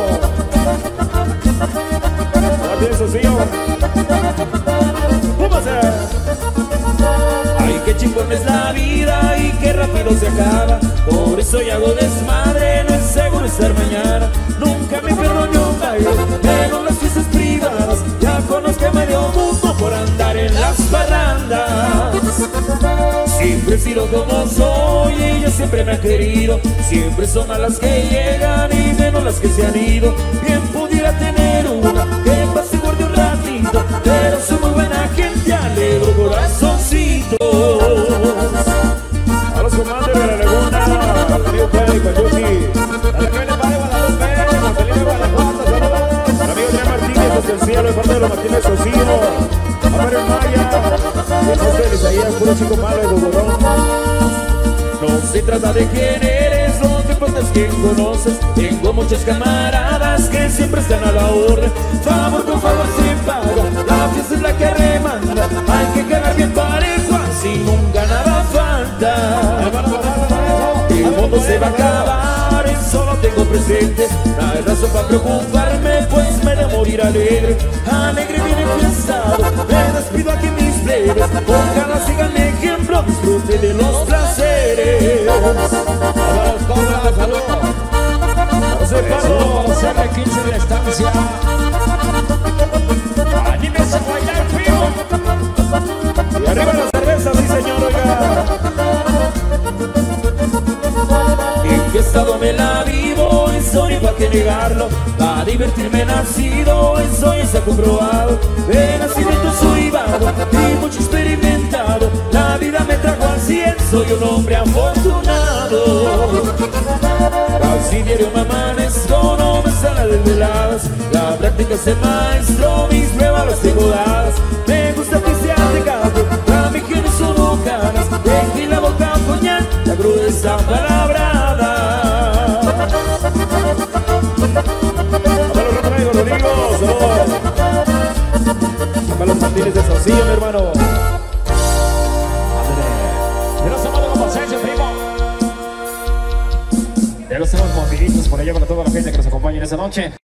Martínez Sofío. ¿Cómo hacer? Ay, qué chingón es la vida y qué rápido se acaba. Por eso ya hago desmadre, no es seguro estar mañana. Nunca me pierdo ni un baile, menos las fiestas privadas. Ya conozco a medio mundo por andar en las parrandas. Siempre he sido como soy y ella siempre me ha querido. Siempre son a las que llegan y menos las que se han ido. Bien pudiera tener una que pase y guarde un ratito, pero soy muy buena gente, alegro corazoncitos. A los comandos de la Laguna, al amigo Freddy Pachuti, a la que le vale Guadalupe, a Felipe de Guanajuato, saludos. Al amigo Adrián Martínez, desde el cielo, de parte de los Martínez Sofío, a Mario Maya, el José de Isaías, puro chico malo de Bogorrón. No se trata de quién eres, lo que importa es quién conoces. Tengo muchos camaradas que siempre están a la orden. Favor con favor se paga, la fiesta es la que remanda. Hay que cagar bien parejo, así nunca nada falta. El mundo se va a acabar, eso lo tengo presente. No hay razón para preocuparme, pues me de morir alegre. Alegre bien enfiestado, me despido aquí mis plebes. Con ganas sigan mi ejemplo, disfrute de los placeres. A los cobras, saludos. José Pablo, Vamos a la quince de la estancia. Anímense a bailar, frío. y arriba la cerveza, sí señor, oiga. Enfiestado me la vivo, eso ni pa' que negarlo. Pa' divertirme he nacido, eso ya está comprobado. De nacimiento soy vago y mucho experimentado. La vida me trajo al cien, soy un hombre afortunado. Casi diario me amanezco, no me sale desveladas. La práctica es el maestro, mis pruebas las tengo dadas. Me gusta pistear tecate, la mi higiene son bocadas. Tequila, boca, coñac, la crudeza palabrada. A los Rodrigo, Rodrigo, saludos. A los Martínez de Saucillo, mi hermano. De los amados como Sergio, primo. De los temas moviditos por allá para toda la gente que nos acompaña en esta noche.